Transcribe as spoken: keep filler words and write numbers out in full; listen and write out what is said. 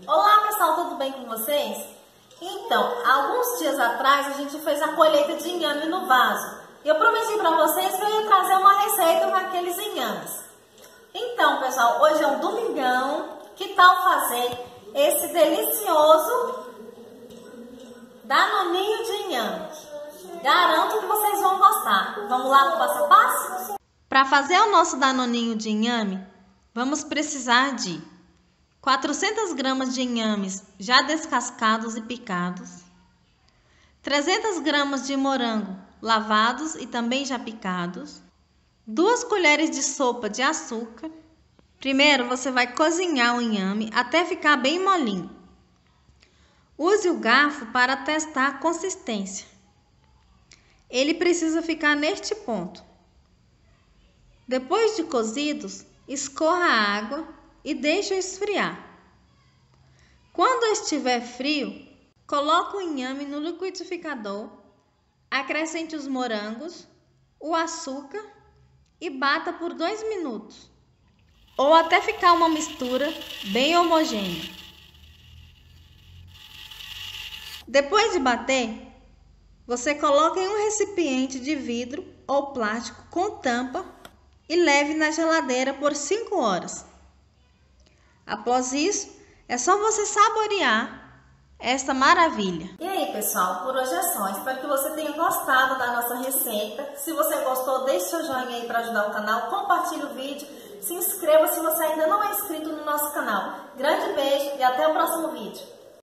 Olá pessoal, tudo bem com vocês? Então, alguns dias atrás a gente fez a colheita de inhame no vaso. E eu prometi para vocês que eu ia trazer uma receita com aqueles inhames. Então pessoal, hoje é um domingão. Que tal fazer esse delicioso danoninho de inhame? Garanto que vocês vão gostar. Vamos lá no passo a passo? Para fazer o nosso danoninho de inhame, vamos precisar de quatrocentas gramas de inhames já descascados e picados, trezentas gramas de morango lavados e também já picados, duas colheres de sopa de açúcar. Primeiro você vai cozinhar o inhame até ficar bem molinho. Use o garfo para testar a consistência. Ele precisa ficar neste ponto. Depois de cozidos, escorra a água e deixe esfriar. Quando estiver frio, coloque o inhame no liquidificador, acrescente os morangos, o açúcar e bata por dois minutos, ou até ficar uma mistura bem homogênea. Depois de bater, você coloca em um recipiente de vidro ou plástico com tampa e leve na geladeira por cinco horas. Após isso, é só você saborear esta maravilha. E aí, pessoal, por hoje é só. Espero que você tenha gostado da nossa receita. Se você gostou, deixe seu joinha aí para ajudar o canal, compartilhe o vídeo, se inscreva se você ainda não é inscrito no nosso canal. Grande beijo e até o próximo vídeo.